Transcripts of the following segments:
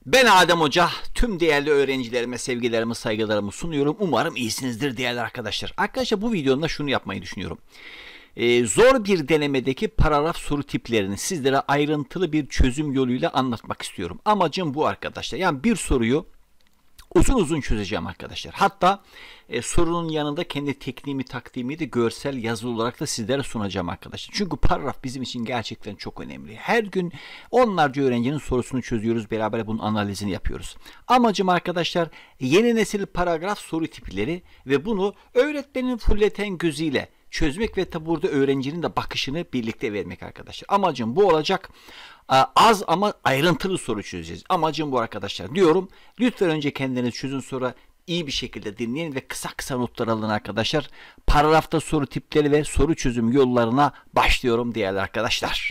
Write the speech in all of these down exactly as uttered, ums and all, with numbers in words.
Ben Adem Hoca, tüm değerli öğrencilerime sevgilerimi, saygılarımı sunuyorum. Umarım iyisinizdir değerli arkadaşlar. Arkadaşlar bu videomda şunu yapmayı düşünüyorum. Ee, zor bir denemedeki paragraf soru tiplerini sizlere ayrıntılı bir çözüm yoluyla anlatmak istiyorum. Amacım bu arkadaşlar. Yani bir soruyu uzun uzun çözeceğim arkadaşlar. Hatta e, sorunun yanında kendi tekniğimi, taktiğimi de görsel, yazılı olarak da sizlere sunacağım arkadaşlar. Çünkü paragraf bizim için gerçekten çok önemli. Her gün onlarca öğrencinin sorusunu çözüyoruz. Beraber bunun analizini yapıyoruz. Amacım arkadaşlar yeni nesil paragraf soru tipleri ve bunu öğretmenin fulleten gözüyle çözmek ve tabi burada öğrencinin de bakışını birlikte vermek arkadaşlar. Amacım bu olacak. Az ama ayrıntılı soru çözeceğiz. Amacım bu arkadaşlar diyorum. Lütfen önce kendiniz çözün, sonra iyi bir şekilde dinleyin ve kısa kısa notlar alın arkadaşlar. Paragrafta soru tipleri ve soru çözüm yollarına başlıyorum değerli arkadaşlar.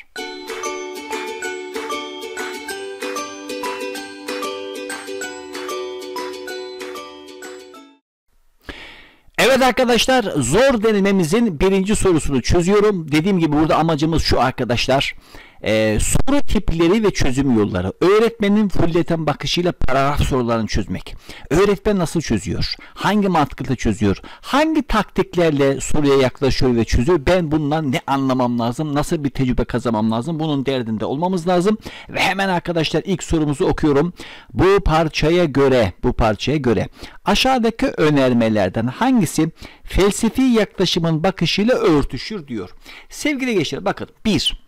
Evet arkadaşlar, zor denememizin birinci sorusunu çözüyorum. Dediğim gibi burada amacımız şu arkadaşlar. Ee, soru tipleri ve çözüm yolları. Öğretmenin fulleten bakışıyla paragraf sorularını çözmek. Öğretmen nasıl çözüyor? Hangi mantıkla çözüyor? Hangi taktiklerle soruya yaklaşıyor ve çözüyor? Ben bundan ne anlamam lazım? Nasıl bir tecrübe kazanmam lazım? Bunun derdinde olmamız lazım. Ve hemen arkadaşlar ilk sorumuzu okuyorum. Bu parçaya göre, bu parçaya göre aşağıdaki önermelerden hangisi felsefi yaklaşımın bakışıyla örtüşür diyor. Sevgili gençler, bakın bir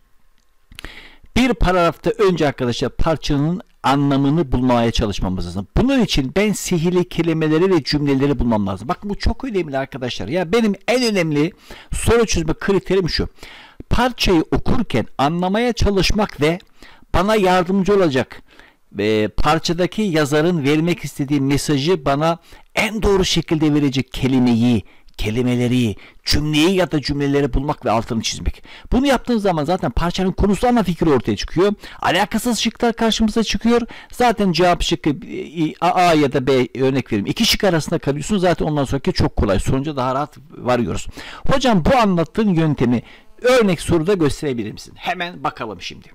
Bir paragrafta önce arkadaşlar parçanın anlamını bulmaya çalışmamız lazım. Bunun için ben sihirli kelimeleri ve cümleleri bulmam lazım. Bakın bu çok önemli arkadaşlar. Ya benim en önemli soru çözme kriterim şu. Parçayı okurken anlamaya çalışmak ve bana yardımcı olacak e, parçadaki yazarın vermek istediği mesajı bana en doğru şekilde verecek kelimeyi, kelimeleri, cümleyi ya da cümleleri bulmak ve altını çizmek. Bunu yaptığın zaman zaten parçanın konusu, ana fikri ortaya çıkıyor. Alakasız şıklar karşımıza çıkıyor. Zaten cevap şıkkı A ya da B, örnek vereyim, İki şık arasında kalıyorsun. Zaten ondan sonraki çok kolay. Sonuca daha rahat varıyoruz. Hocam bu anlattığın yöntemi örnek soruda gösterebilir misin? Hemen bakalım şimdi.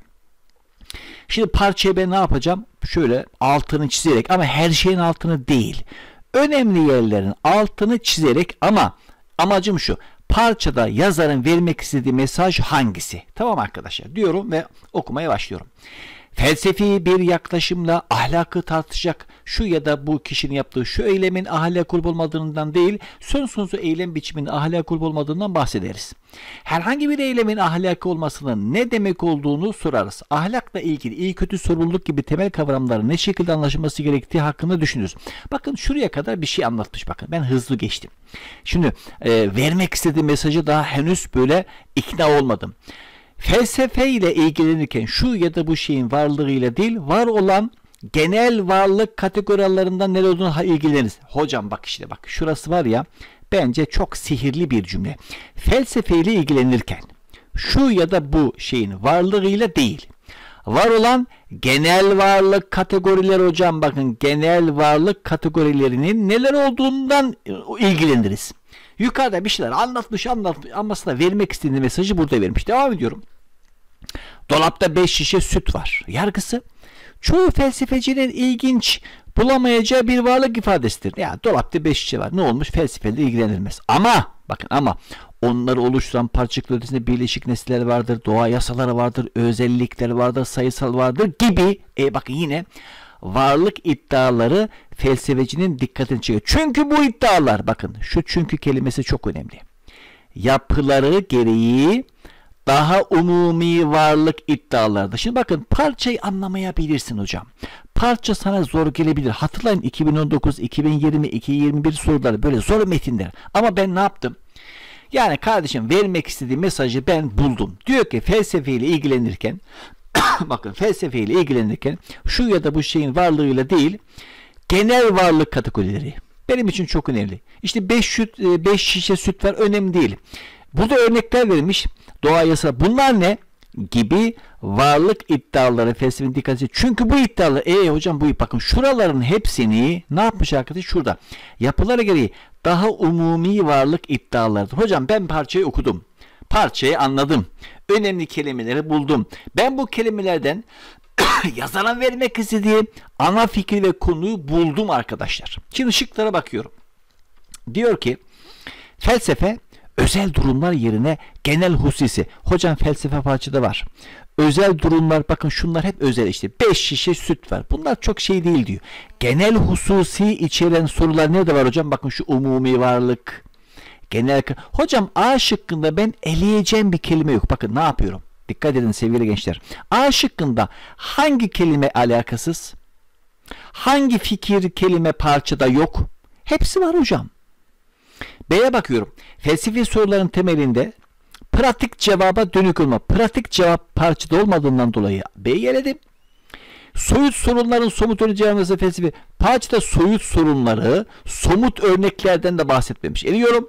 Şimdi parçayı ben ne yapacağım? Şöyle altını çizerek, ama her şeyin altını değil, önemli yerlerin altını çizerek, ama amacım şu: parçada yazarın vermek istediği mesaj hangisi? Tamam arkadaşlar diyorum ve okumaya başlıyorum. Felsefi bir yaklaşımla ahlakı tartışacak şu ya da bu kişinin yaptığı şu eylemin ahlak olup olmadığından değil, söz konusu eylem biçiminin ahlak olup olmadığından bahsederiz. Herhangi bir eylemin ahlaki olmasının ne demek olduğunu sorarız. Ahlakla ilgili iyi kötü sorumluluk gibi temel kavramların ne şekilde anlaşılması gerektiği hakkında düşünürüz. Bakın şuraya kadar bir şey anlatmış. Bakın ben hızlı geçtim. Şimdi e, vermek istediği mesajı daha henüz böyle ikna olmadım. Felsefe ile ilgilenirken şu ya da bu şeyin varlığıyla değil, var olan genel varlık kategorilerinde neler olduğunu ilgileniriz. Hocam bak işte bak, şurası var ya, bence çok sihirli bir cümle. Felsefe ile ilgilenirken şu ya da bu şeyin varlığıyla değil, var olan genel varlık kategorileri, hocam bakın, genel varlık kategorilerinin neler olduğundan ilgileniriz. Yukarıda bir şeyler anlatmış anlatmış ama aslında vermek istediği mesajı burada vermiş. Devam ediyorum. Dolapta beş şişe süt var. Yargısı çoğu felsefecinin ilginç bulamayacağı bir varlık ifadesidir. Ya dolapta beş şişe var, ne olmuş, felsefeyle ilgilenilmez. Ama bakın, ama onları oluşturan parçacıklar ötesinde birleşik nesneler vardır, doğa yasaları vardır, özellikleri vardır, sayısal vardır gibi. E bakın yine varlık iddiaları felsefecinin dikkatini çekiyor. Çünkü bu iddialar, bakın şu çünkü kelimesi çok önemli, yapıları gereği daha umumi varlık iddialarıdır. Şimdi bakın, parçayı anlamayabilirsin hocam. Parça sana zor gelebilir. Hatırlayın iki bin on dokuz, iki bin yirmi, iki bin yirmi bir soruları böyle zor metinler. Ama ben ne yaptım? Yani kardeşim, vermek istediği mesajı ben buldum. Diyor ki felsefeyle ilgilenirken bakın, felsefeyle ilgilenirken şu ya da bu şeyin varlığıyla değil, genel varlık kategorileri benim için çok önemli. İşte beş şişe süt var, önemli değil. Burada örnekler verilmiş. Doğa yasaları, bunlar ne? Gibi varlık iddiaları felsefenin dikkatini. Çünkü bu iddialar, e hocam bu, bakın şuraların hepsini ne yapmış arkadaş? Şurada yapıları gereği daha umumi varlık iddialarıdır. Hocam ben parçayı okudum. Parçayı anladım. Önemli kelimeleri buldum. Ben bu kelimelerden yazarın vermek istediği ana fikri ve konuyu buldum arkadaşlar. Şimdi şıklara bakıyorum. Diyor ki felsefe özel durumlar yerine genel hususi. Hocam felsefe parçada var. Özel durumlar, bakın şunlar hep özel işte. beş şişe süt var. Bunlar çok şey değil diyor. Genel hususi içeren sorular nerede var hocam? Bakın şu umumi varlık. Genel. Hocam A şıkkında ben eleyeceğim bir kelime yok. Bakın ne yapıyorum? Dikkat edin sevgili gençler. A şıkkında hangi kelime alakasız? Hangi fikir kelime parçada yok? Hepsi var hocam. B'ye bakıyorum. Felsefi soruların temelinde pratik cevaba dönük olma. Pratik cevap parçada olmadığından dolayı B'yi eledim. Soyut sorunların somut örnek cevabı felsefi. Parçada soyut sorunları somut örneklerden de bahsetmemiş. Eliyorum.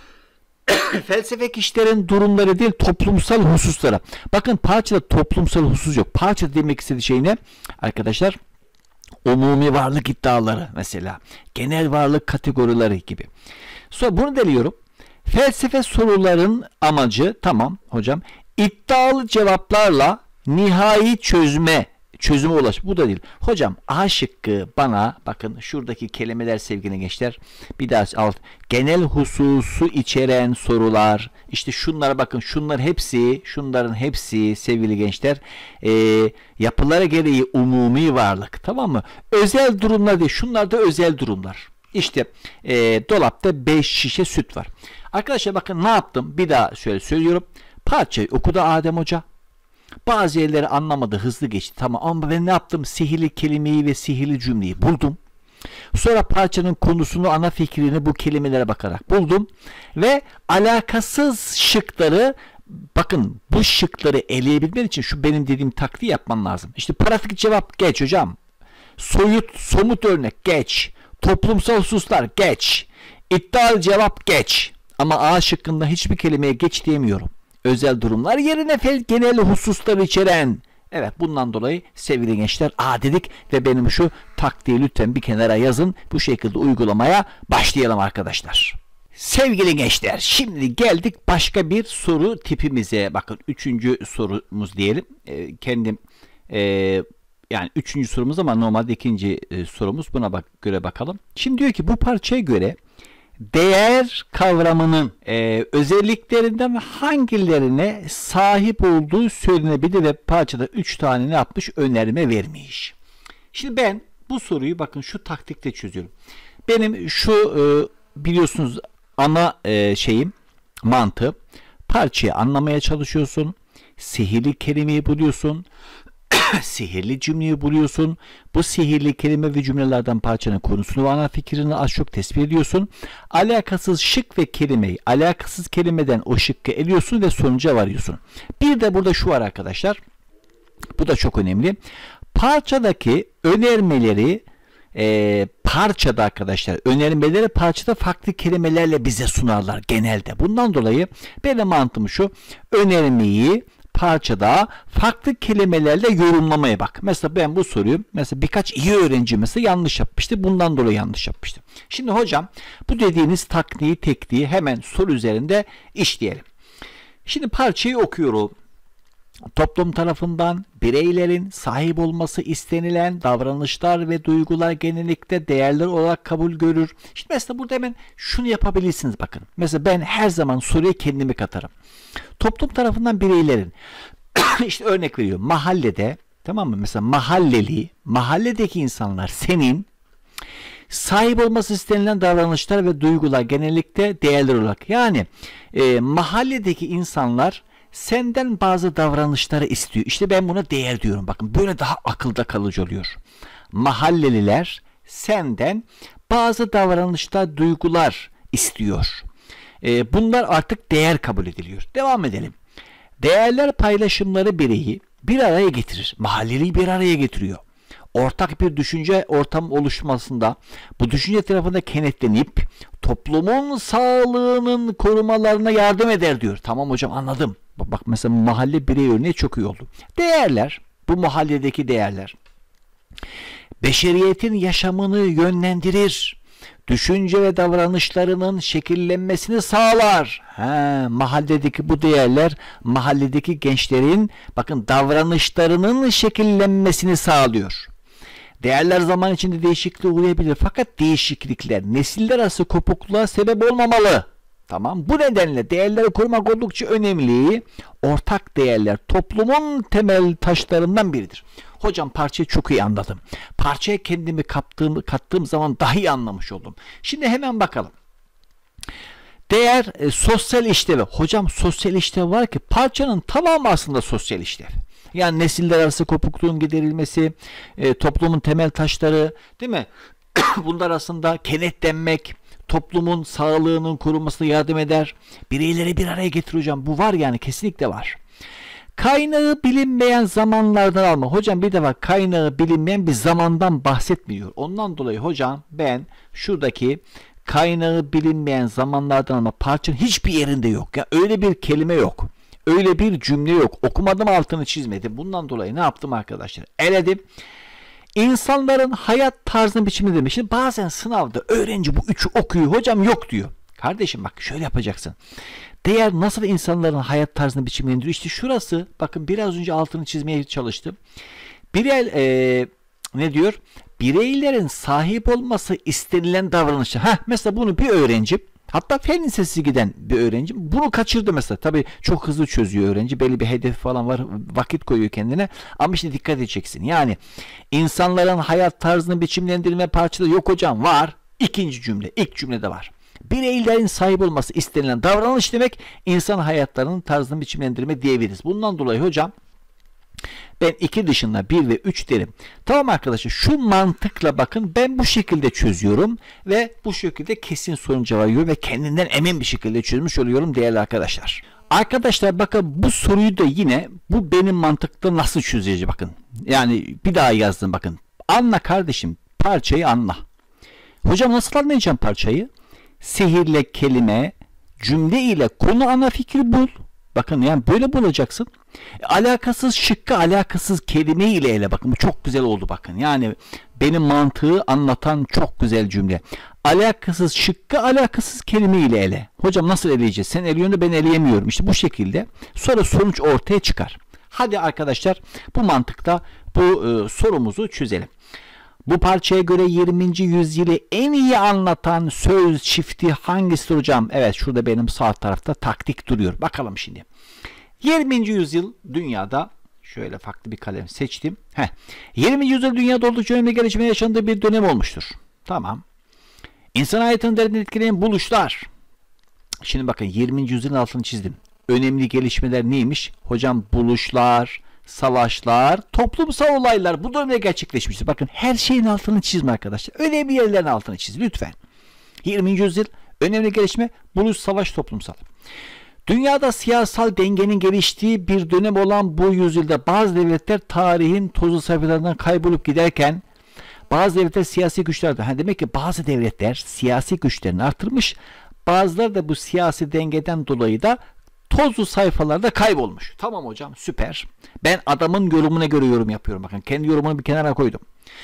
Felsefe kişilerin durumları değil toplumsal hususlara. Bakın parçada toplumsal husus yok. Parçada demek istediği şey ne? Arkadaşlar umumi varlık iddiaları mesela. Genel varlık kategorileri gibi. Sonra bunu deliyorum. Felsefe soruların amacı tamam hocam. İddialı cevaplarla nihai çözme çözüme ulaş. Bu da değil. Hocam A şıkkı bana bakın şuradaki kelimeler sevgili gençler. Bir daha alt. Genel hususu içeren sorular. İşte şunlara bakın. Şunlar hepsi şunların hepsi sevgili gençler e, yapılara gereği umumi varlık. Tamam mı? Özel durumlar değil. Şunlar da özel durumlar. İşte e, dolapta beş şişe süt var. Arkadaşlar bakın ne yaptım? Bir daha şöyle söylüyorum. Parçayı okudu Adem Hoca. Bazı yerleri anlamadı, hızlı geçti. Tamam ama ben ne yaptım? Sihirli kelimeyi ve sihirli cümleyi buldum. Sonra parçanın konusunu, ana fikrini bu kelimelere bakarak buldum. Ve alakasız şıkları, bakın bu şıkları eleyebilmen için şu benim dediğim taktiği yapman lazım. İşte pratik cevap geç hocam. Soyut, somut örnek geç. Toplumsal hususlar geç. İddialı cevap geç. Ama A şıkkında hiçbir kelimeye geç diyemiyorum. Özel durumlar yerine genel hususlar içeren. Evet bundan dolayı sevgili gençler A dedik ve benim şu taktiği lütfen bir kenara yazın. Bu şekilde uygulamaya başlayalım arkadaşlar. Sevgili gençler şimdi geldik başka bir soru tipimize. Bakın üçüncü sorumuz diyelim. E, kendim e, yani üçüncü sorumuz ama normalde ikinci e, sorumuz. Buna bak, göre bakalım. Şimdi diyor ki bu parçaya göre değer kavramının e, özelliklerinden hangilerine sahip olduğu söylenebilir ve parçada üç tane ne yapmış? Önerme vermiş. Şimdi ben bu soruyu bakın şu taktikte çözüyorum. Benim şu e, biliyorsunuz ana e, şeyim mantığı parçayı anlamaya çalışıyorsun. Sihirli kelimeyi buluyorsun. Sihirli cümleyi buluyorsun. Bu sihirli kelime ve cümlelerden parçanın konusunu ve ana fikrini az çok tespit ediyorsun. Alakasız şık ve kelimeyi, alakasız kelimeden o şıkkı eliyorsun ve sonuca varıyorsun. Bir de burada şu var arkadaşlar. Bu da çok önemli. Parçadaki önermeleri e, parçada arkadaşlar önermeleri parçada farklı kelimelerle bize sunarlar genelde. Bundan dolayı benim mantığım şu. Önermeyi parçada farklı kelimelerle yorumlamaya bak. Mesela ben bu soruyu mesela birkaç iyi öğrenci mesela yanlış yapmıştı. Bundan dolayı yanlış yapmıştı. Şimdi hocam bu dediğiniz takniği tekniği hemen soru üzerinde işleyelim. Şimdi parçayı okuyorum. Toplum tarafından bireylerin sahip olması istenilen davranışlar ve duygular genellikle değerler olarak kabul görür. Şimdi mesela burada hemen şunu yapabilirsiniz bakın. Mesela ben her zaman soruya kendimi katarım. Toplum tarafından bireylerin işte örnek veriyorum mahallede, tamam mı? Mesela mahalleli, mahalledeki insanlar senin sahip olması istenilen davranışlar ve duygular genellikle değerler olarak. Yani e, mahalledeki insanlar senden bazı davranışları istiyor. İşte ben buna değer diyorum. Bakın böyle daha akılda kalıcı oluyor. Mahalleliler senden bazı davranışlar, duygular istiyor. E, bunlar artık değer kabul ediliyor. Devam edelim. Değerler paylaşımları bireyi bir araya getirir. Mahalleliyi bir araya getiriyor. Ortak bir düşünce ortam oluşmasında bu düşünce tarafında kenetlenip toplumun sağlığının korumalarına yardım eder diyor. Tamam hocam anladım. Bak mesela mahalle birey örneği çok iyi oldu. Değerler, bu mahalledeki değerler beşeriyetin yaşamını yönlendirir. düşünce ve davranışlarının şekillenmesini sağlar. He, mahalledeki bu değerler mahalledeki gençlerin bakın davranışlarının şekillenmesini sağlıyor. Değerler zaman içinde değişikliğe uğrayabilir fakat değişiklikler nesiller arası kopukluğa sebep olmamalı. Tamam. Bu nedenle değerleri korumak oldukça önemli. Ortak değerler toplumun temel taşlarından biridir. Hocam parçayı çok iyi anladım. Parçaya kendimi kattığım, kattığım zaman daha iyi anlamış oldum. Şimdi hemen bakalım. Değer e, sosyal işlevi. Hocam sosyal işlev var ki parçanın tamamı aslında sosyal işlev. Yani nesiller arası kopukluğun giderilmesi, e, toplumun temel taşları, değil mi? Bunlar arasında kenetlenmek, toplumun sağlığının korunmasına yardım eder. Bireyleri bir araya getirir hocam. Bu var yani kesinlikle var. Kaynağı bilinmeyen zamanlardan alma. Hocam bir defa kaynağı bilinmeyen bir zamandan bahsetmiyor. Ondan dolayı hocam ben şuradaki kaynağı bilinmeyen zamanlardan alma parçanın hiçbir yerinde yok. Ya yani öyle bir kelime yok. Öyle bir cümle yok. Okumadım, altını çizmedim. Bundan dolayı ne yaptım arkadaşlar? Eledim. İnsanların hayat tarzını biçimi demiş. Şimdi bazen sınavda öğrenci bu üçü okuyor. Hocam yok diyor. Kardeşim bak şöyle yapacaksın. Değer nasıl insanların hayat tarzını biçimlendiriyor? İşte şurası. Bakın biraz önce altını çizmeye çalıştım. Birey e, ne diyor? Bireylerin sahip olması istenilen davranışlar. Heh, mesela bunu bir öğrenci, hatta fen lisesi giden bir öğrenci bunu kaçırdı mesela. Tabii çok hızlı çözüyor öğrenci. Belli bir hedefi falan var. Vakit koyuyor kendine. Ama işte dikkat edeceksin. Yani insanların hayat tarzını biçimlendirme parçada yok hocam. Var. İkinci cümle. İlk cümlede var. Bireylerin sahip olması istenilen davranış demek insan hayatlarının tarzını biçimlendirme diyebiliriz. Bundan dolayı hocam ben iki dışında bir ve üç derim. Tamam arkadaşlar, şu mantıkla bakın ben bu şekilde çözüyorum ve bu şekilde kesin sorun cevabı ve kendinden emin bir şekilde çözmüş oluyorum değerli arkadaşlar. Arkadaşlar bakın bu soruyu da yine bu benim mantıkta nasıl çözeceğiz bakın. Yani bir daha yazdım bakın. Anla kardeşim, parçayı anla. Hocam nasıl anlayacağım parçayı? Sihirle kelime, cümle ile konu ana fikri bul. Bakın yani böyle bulacaksın. Alakasız şıkkı alakasız kelime ile ele. Bakın bu çok güzel oldu bakın. Yani benim mantığı anlatan çok güzel cümle. Alakasız şıkkı alakasız kelime ile ele. Hocam nasıl eleyeceğiz? Sen eliyorsun da ben eleyemiyorum. İşte bu şekilde. Sonra sonuç ortaya çıkar. Hadi arkadaşlar bu mantıkta bu e, sorumuzu çözelim. Bu parçaya göre yirminci yüzyılı en iyi anlatan söz çifti hangisidir hocam? Evet şurada benim sağ tarafta taktik duruyor. Bakalım şimdi. yirminci yüzyıl dünyada şöyle farklı bir kalem seçtim. Heh. yirminci yüzyıl dünyada oldukça önemli gelişme yaşandığı bir dönem olmuştur. Tamam. İnsan hayatını derinden etkileyen buluşlar. Şimdi bakın yirminci yüzyılın altını çizdim. Önemli gelişmeler neymiş? Hocam buluşlar, savaşlar, toplumsal olaylar bu dönemde gerçekleşmiştir. Bakın her şeyin altını çizme arkadaşlar. Önemli yerlerin altını çiz lütfen. yirminci yüzyıl önemli gelişme, buluş, savaş, toplumsal. Dünyada siyasal dengenin geliştiği bir dönem olan bu yüzyılda bazı devletler tarihin tozlu sayfalarından kaybolup giderken bazı devletler siyasi güçlerden. Ha demek ki bazı devletler siyasi güçlerini artırmış. Bazıları da bu siyasi dengeden dolayı da tozlu sayfalarda kaybolmuş. Tamam hocam süper. Ben adamın yorumuna göre yorum yapıyorum. Bakın kendi yorumunu bir kenara koydum.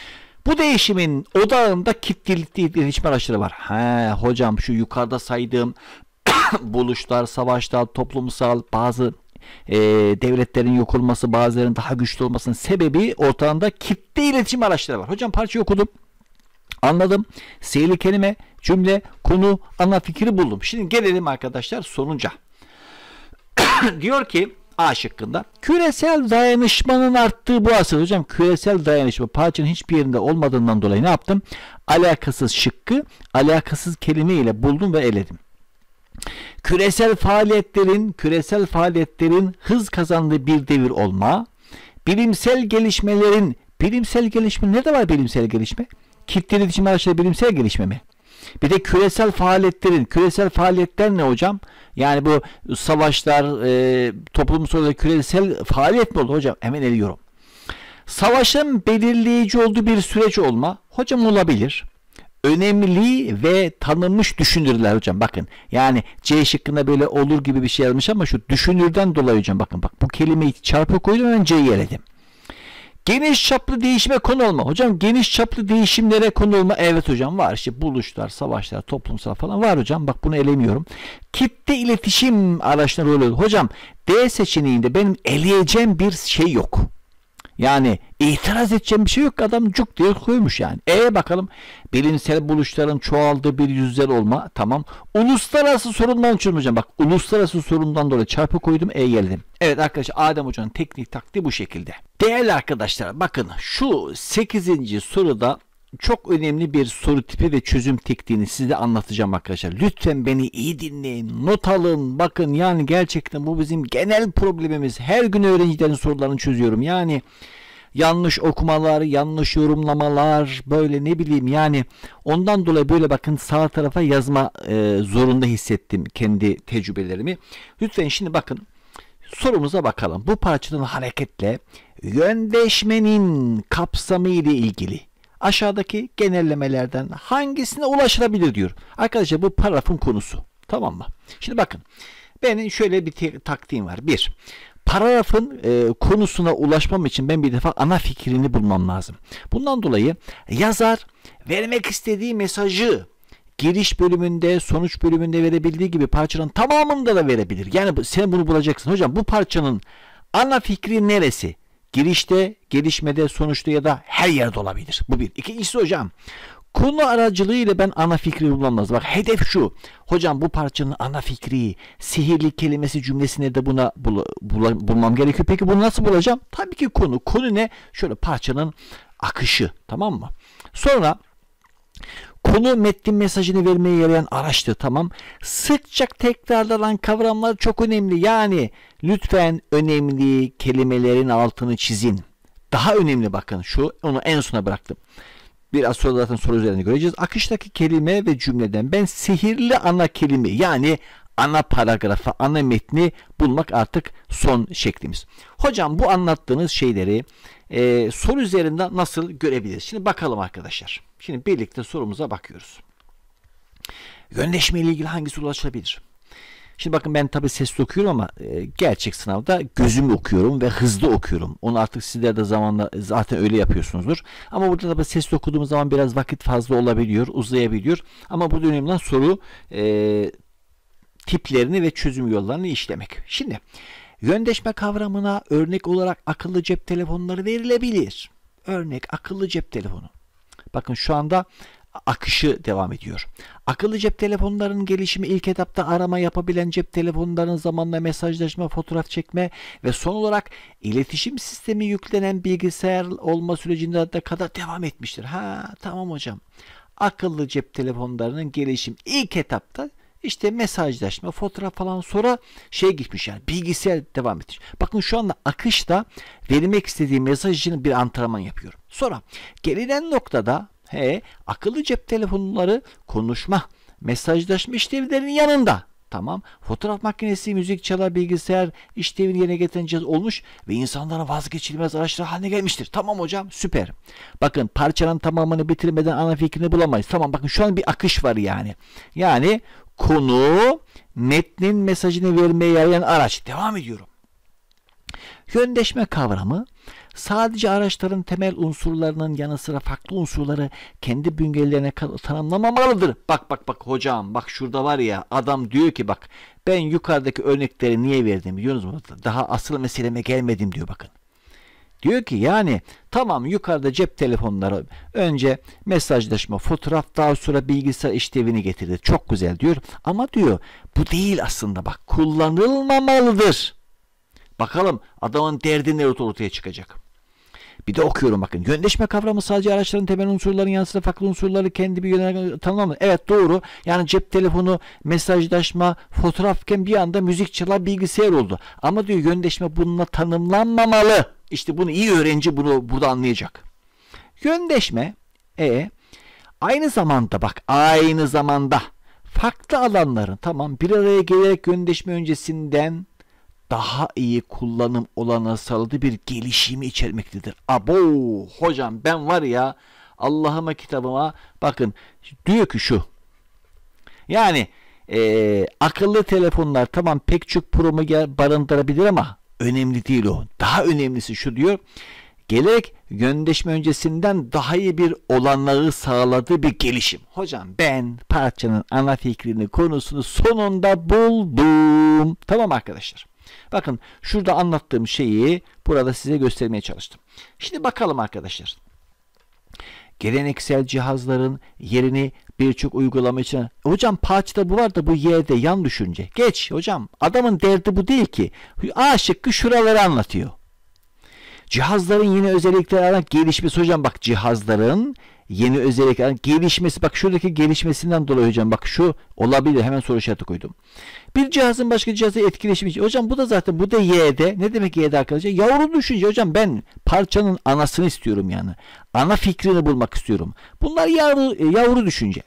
Bu değişimin odağında kitlelikli iletişim araçları var. He hocam şu yukarıda saydığım buluşlar, savaşlar, toplumsal bazı e, devletlerin yok olması, bazılarının daha güçlü olmasının sebebi ortamda kitle iletişim araçları var. Hocam parçayı okudum. Anladım. Seyirli kelime, cümle, konu, ana fikri buldum. Şimdi gelelim arkadaşlar sonuca. Diyor ki A şıkkında küresel dayanışmanın arttığı bu asır. Hocam küresel dayanışma parçanın hiçbir yerinde olmadığından dolayı ne yaptım? Alakasız şıkkı alakasız kelime ile buldum ve eledim. Küresel faaliyetlerin küresel faaliyetlerin hız kazandığı bir devir olma. Bilimsel gelişmelerin bilimsel gelişme nerede var bilimsel gelişme? Kitle iletişim araçları bilimsel gelişme mi? Bir de küresel faaliyetlerin, küresel faaliyetler ne hocam? Yani bu savaşlar, e, toplumsal küresel faaliyet mi oldu hocam? Hemen eliyorum. Savaşın belirleyici olduğu bir süreç olma. Hocam olabilir. Önemli ve tanınmış düşünürler hocam. Bakın yani C şıkkında böyle olur gibi bir şey yazmış ama şu düşünürden dolayı hocam bakın bak bu kelimeyi çarpı koydum hemen C'yi eledim. Geniş çaplı değişime konu olma. Hocam geniş çaplı değişimlere konu olma. Evet hocam var. İşte buluşlar, savaşlar, toplumsal falan var hocam. Bak bunu elemiyorum. Kitle iletişim araçları oluyor. Hocam D seçeneğinde benim eleyeceğim bir şey yok. Yani itiraz edeceğim bir şey yok. Adam cuk diye koymuş yani. E bakalım. Bilimsel buluşların çoğaldığı bir yüzler olma. Tamam. Uluslararası sorundan çözüm. Bak uluslararası sorundan dolayı çarpı koydum. E geldim. Evet arkadaşlar Adem Hoca'nın teknik taktiği bu şekilde. Değerli arkadaşlar bakın şu sekizinci soruda çok önemli bir soru tipi ve çözüm tekniğini size anlatacağım arkadaşlar. Lütfen beni iyi dinleyin. Not alın. Bakın yani gerçekten bu bizim genel problemimiz. Her gün öğrencilerin sorularını çözüyorum. Yani yanlış okumalar, yanlış yorumlamalar, böyle ne bileyim yani ondan dolayı böyle bakın sağ tarafa yazma e, zorunda hissettim kendi tecrübelerimi. Lütfen şimdi bakın sorumuza bakalım. Bu parçadan hareketle yöndeşmenin kapsamı ile ilgili aşağıdaki genellemelerden hangisine ulaşılabilir diyor. Arkadaşlar bu paragrafın konusu. Tamam mı? Şimdi bakın. Benim şöyle bir taktiğim var. Bir. Paragrafın e, konusuna ulaşmam için ben bir defa ana fikrini bulmam lazım. Bundan dolayı yazar vermek istediği mesajı giriş bölümünde, sonuç bölümünde verebildiği gibi parçanın tamamında da verebilir. Yani sen bunu bulacaksın. Hocam bu parçanın ana fikri neresi? Girişte, gelişmede, sonuçta ya da her yerde olabilir. Bu bir. İkincisi hocam, konu aracılığıyla ben ana fikri bulmam lazım. Bak hedef şu. Hocam bu parçanın ana fikri, sihirli kelimesi cümlesine de buna bul bul bulmam gerekiyor. Peki bunu nasıl bulacağım? Tabii ki konu. Konu ne? Şöyle parçanın akışı. Tamam mı? Sonra konu metnin mesajını vermeye yarayan araçtır. Tamam. Sıkça tekrarlanan kavramlar çok önemli. Yani lütfen önemli kelimelerin altını çizin. Daha önemli bakın şu. Onu en sona bıraktım. Biraz sonra zaten soru üzerinde göreceğiz. Akıştaki kelime ve cümleden ben sihirli ana kelime yani ana paragrafı, ana metni bulmak artık son şeklimiz. Hocam bu anlattığınız şeyleri e, soru üzerinde nasıl görebiliriz? Şimdi bakalım arkadaşlar. Şimdi birlikte sorumuza bakıyoruz. Yönleşme ile ilgili hangisi ulaşılabilir? Şimdi bakın ben tabi sesli okuyorum ama e, gerçek sınavda gözümü okuyorum ve hızlı okuyorum. Onu artık sizler de zamanla zaten öyle yapıyorsunuzdur. Ama burada tabi sesli okuduğumuz zaman biraz vakit fazla olabiliyor, uzayabiliyor. Ama burada önemli olan soru e, tiplerini ve çözüm yollarını işlemek. Şimdi yöndeşme kavramına örnek olarak akıllı cep telefonları verilebilir. Örnek akıllı cep telefonu. Bakın şu anda akışı devam ediyor. Akıllı cep telefonlarının gelişimi ilk etapta arama yapabilen cep telefonlarının zamanla mesajlaşma, fotoğraf çekme ve son olarak iletişim sistemi yüklenen bilgisayar olma sürecinde de kadar devam etmiştir. Ha tamam hocam. Akıllı cep telefonlarının gelişim ilk etapta işte mesajlaşma, fotoğraf falan sonra şey gitmiş yani bilgisayar devam etmiş. Bakın şu anda akışta vermek istediğim mesaj için bir antrenman yapıyorum. Sonra gelinen noktada he, akıllı cep telefonları konuşma, mesajlaşma işlevlerinin yanında. Tamam. Fotoğraf makinesi, müzik çalar, bilgisayar işlevini yerine getiren cihaz olmuş ve insanlara vazgeçilmez araçlar haline gelmiştir. Tamam hocam süper. Bakın parçanın tamamını bitirmeden ana fikrini bulamayız. Tamam bakın şu an bir akış var yani. Yani konu metnin mesajını vermeye yarayan araç. Devam ediyorum. Yöndeşme kavramı sadece araçların temel unsurlarının yanı sıra farklı unsurları kendi bünyelerine tanımlamamalıdır. Bak bak bak hocam bak şurada var ya adam diyor ki bak ben yukarıdaki örnekleri niye verdim biliyor musunuz? Daha asıl meseleme gelmedim diyor bakın. Diyor ki yani tamam yukarıda cep telefonları önce mesajlaşma, fotoğraf daha sonra bilgisayar işlevini getirdi. Çok güzel diyor ama diyor bu değil aslında bak kullanılmamalıdır. Bakalım adamın derdi ne ortaya çıkacak. Bir de okuyorum bakın. Yöndeşme kavramı sadece araçların temel unsurların yanı sıra farklı unsurları kendi bir yöne tanımlamıyor. Evet doğru. Yani cep telefonu, mesajlaşma, fotoğrafken bir anda müzik çalar bilgisayar oldu. Ama diyor yöndeşme bununla tanımlanmamalı. İşte bunu iyi öğrenci bunu burada anlayacak. Yöndeşme e aynı zamanda bak aynı zamanda farklı alanların tamam bir araya gelerek yöndeşme öncesinden daha iyi kullanım olanağı sağladığı bir gelişimi içermektedir. Abo hocam ben var ya Allah'ıma kitabıma bakın diyor ki şu yani e, akıllı telefonlar tamam pek çok programı barındırabilir ama önemli değil o. Daha önemlisi şu diyor gelerek yöndeşme öncesinden daha iyi bir olanağı sağladığı bir gelişim. Hocam ben parçanın ana fikrini, konusunu sonunda buldum. Tamam arkadaşlar. Bakın şurada anlattığım şeyi burada size göstermeye çalıştım. Şimdi bakalım arkadaşlar. Geleneksel cihazların yerini birçok uygulama için. Hocam parçada bu var da bu yerde yan düşünce. Geç hocam. Adamın derdi bu değil ki. A şıkkı şuraları anlatıyor. Cihazların yeni özellikler gelişmesi. Hocam bak cihazların yeni özellikler gelişmesi. Bak şuradaki gelişmesinden dolayı hocam bak şu olabilir. Hemen soru işareti koydum. Bir cihazın başka cihazla etkileşimi. Hocam bu da zaten bu da Y'de. Ne demek Y'de arkadaşlar? Yavru düşünce. Hocam ben parçanın anasını istiyorum yani. Ana fikrini bulmak istiyorum. Bunlar yavru, yavru düşünce.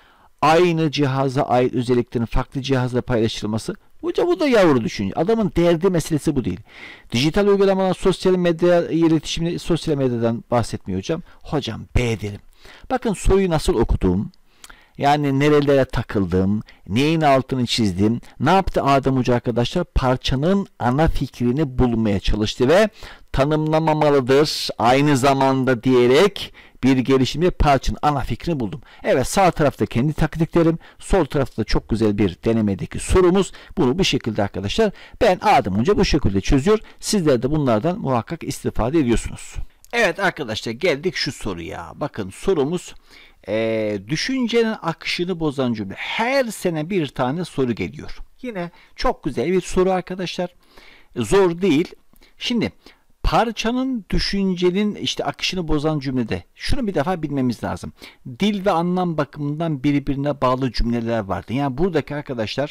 Aynı cihaza ait özelliklerin farklı cihazla paylaşılması. Hocam bu da yavru düşünce. Adamın derdi meselesi bu değil. Dijital uygulamalar, sosyal medya iletişimini, sosyal medyadan bahsetmiyor hocam. Hocam B derim. Bakın soruyu nasıl okudum. Yani nerelere takıldım, neyin altını çizdim, ne yaptı Adem Hoca arkadaşlar? Parçanın ana fikrini bulmaya çalıştı ve tanımlamamalıdır aynı zamanda diyerek bir gelişimde parçanın ana fikrini buldum. Evet sağ tarafta kendi taktiklerim, sol tarafta çok güzel bir denemedeki sorumuz. Bunu bu şekilde arkadaşlar ben Adem Hoca bu şekilde çözüyor. Sizler de bunlardan muhakkak istifade ediyorsunuz. Evet arkadaşlar geldik şu soruya. Bakın sorumuz e, düşüncenin akışını bozan cümle. Her sene bir tane soru geliyor. Yine çok güzel bir soru arkadaşlar. Zor değil. Şimdi parçanın düşüncenin işte akışını bozan cümlede şunu bir defa bilmemiz lazım. Dil ve anlam bakımından birbirine bağlı cümleler vardı. Yani buradaki arkadaşlar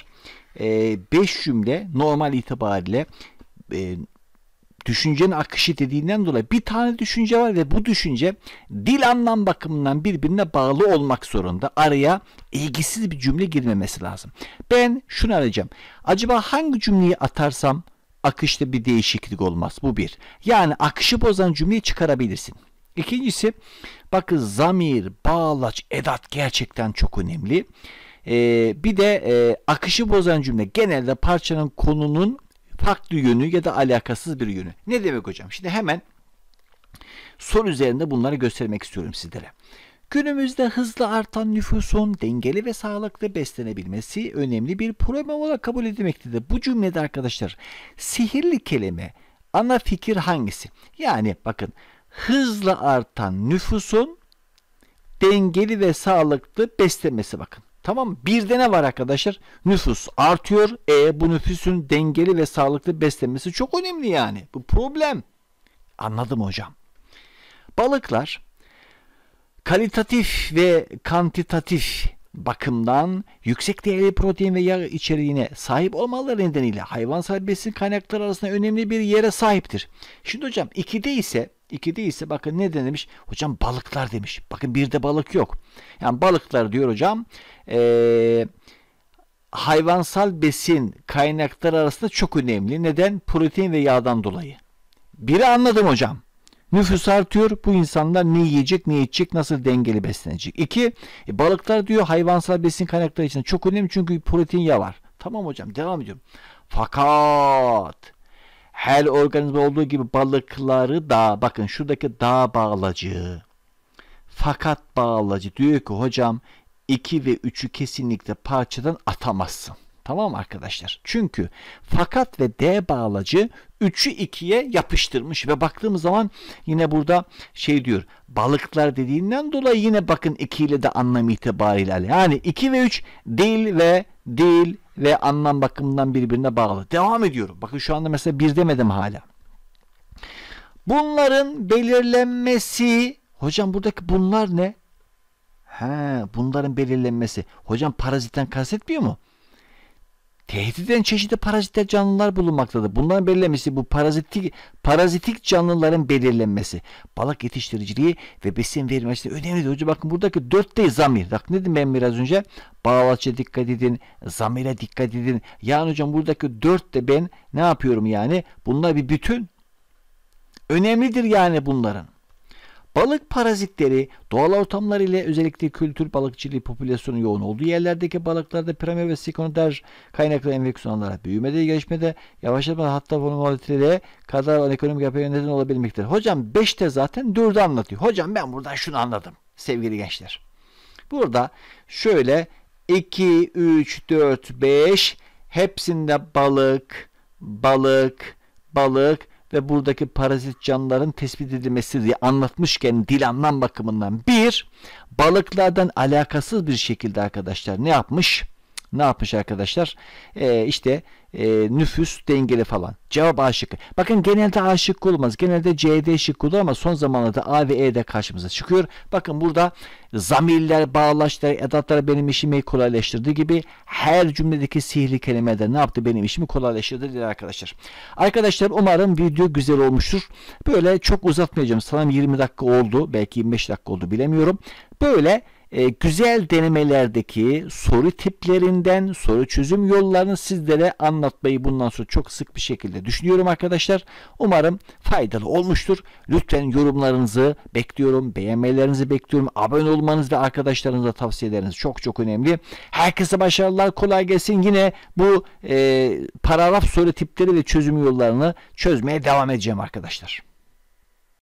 beş cümle normal itibariyle e, düşüncenin akışı dediğinden dolayı bir tane düşünce var ve bu düşünce dil anlam bakımından birbirine bağlı olmak zorunda. Araya ilgisiz bir cümle girmemesi lazım. Ben şunu arayacağım. Acaba hangi cümleyi atarsam akışta bir değişiklik olmaz? Bu bir. Yani akışı bozan cümleyi çıkarabilirsin. İkincisi bakın zamir, bağlaç, edat gerçekten çok önemli. Ee, bir de e, akışı bozan cümle genelde parçanın konunun farklı yönü ya da alakasız bir yönü. Ne demek hocam? Şimdi hemen soru üzerinde bunları göstermek istiyorum sizlere. Günümüzde hızla artan nüfusun dengeli ve sağlıklı beslenebilmesi önemli bir problem olarak kabul edilmektedir. Bu cümlede arkadaşlar sihirli kelime, ana fikir hangisi? Yani bakın hızla artan nüfusun dengeli ve sağlıklı beslenmesi bakın. Tamam mı? Bir de ne var arkadaşlar? Nüfus artıyor. E bu nüfusun dengeli ve sağlıklı beslenmesi çok önemli yani. Bu problem. Anladım hocam. Balıklar kalitatif ve kantitatif bakımdan yüksek değerli protein ve yağ içeriğine sahip olmaları nedeniyle hayvansal besin kaynakları arasında önemli bir yere sahiptir. Şimdi hocam ikide ise ikide ise bakın ne demiş? Hocam balıklar demiş. Bakın bir de balık yok. Yani balıklar diyor hocam ee, hayvansal besin kaynakları arasında çok önemli. Neden? Protein ve yağdan dolayı. Biri anladım hocam. Nüfus artıyor. Bu insanlar ne yiyecek, ne içecek, nasıl dengeli beslenecek? İki, e, balıklar diyor hayvansal besin kaynakları için çok önemli çünkü protein yağ var. Tamam hocam devam ediyorum. Fakat her organizma olduğu gibi balıkları da bakın şuradaki da bağlacı. Fakat bağlacı diyor ki hocam iki ve üçü kesinlikle parçadan atamazsın. Tamam mı arkadaşlar? Çünkü fakat ve D bağlacı üçü ikiye yapıştırmış ve baktığımız zaman yine burada şey diyor. Balıklar dediğinden dolayı yine bakın iki ile de anlam itibariyle. Yani iki ve üç dil ve dil ve anlam bakımından birbirine bağlı. Devam ediyorum. Bakın şu anda mesela bir demedim hala. Bunların belirlenmesi. Hocam buradaki bunlar ne? He, bunların belirlenmesi. Hocam parazitten kastetmiyor mu? Tehdit eden çeşitli parazitler canlılar bulunmaktadır. Bunların belirlenmesi bu parazitik parazitik canlıların belirlenmesi. Balık yetiştiriciliği ve besin verilmesi önemlidir. Hocam bakın buradaki dörtte zamir. Bak ne dedim ben biraz önce? Bağlaç'a dikkat edin. Zamire dikkat edin. Yani hocam buradaki dörtte ben ne yapıyorum yani? Bunlar bir bütün. Önemlidir yani bunların. Balık parazitleri doğal ortamlar ile özellikle kültür balıkçılığı popülasyonu yoğun olduğu yerlerdeki balıklarda primer ve sekonder kaynaklı enfeksiyonlara büyümede, gelişmede, yavaşlamada hatta volatiliteye kadar ekonomik yapıya neden olabilmektedir. Hocam beşte zaten dördü anlatıyor. Hocam ben buradan şunu anladım sevgili gençler. Burada şöyle iki, üç, dört, beş hepsinde balık, balık, balık ve buradaki parazit canlıların tespit edilmesi diye anlatmışken dil anlam bakımından bir, balıklardan alakasız bir şekilde arkadaşlar ne yapmış? Ne yapmış arkadaşlar? Ee, işte e, nüfus dengeli falan. Cevap A şıkkı. Bakın genelde A şıkkı olmaz. Genelde C, D şıkkı olur ama son zamanlarda A ve E de karşımıza çıkıyor. Bakın burada zamirler, bağlaçlar, edatlar benim işimi kolaylaştırdığı gibi her cümledeki sihirli kelimeler ne yaptı? Benim işimi kolaylaştırdı diye arkadaşlar. Arkadaşlar umarım video güzel olmuştur. Böyle çok uzatmayacağım. Sanırım yirmi dakika oldu. Belki yirmi beş dakika oldu bilemiyorum. Böyle E, güzel denemelerdeki soru tiplerinden soru çözüm yollarını sizlere anlatmayı bundan sonra çok sık bir şekilde düşünüyorum arkadaşlar. Umarım faydalı olmuştur. Lütfen yorumlarınızı bekliyorum. Beğenmelerinizi bekliyorum. Abone olmanız ve arkadaşlarınıza tavsiyeleriniz çok çok önemli. Herkese başarılar. Kolay gelsin. Yine bu e, paragraf soru tipleri ve çözüm yollarını çözmeye devam edeceğim arkadaşlar.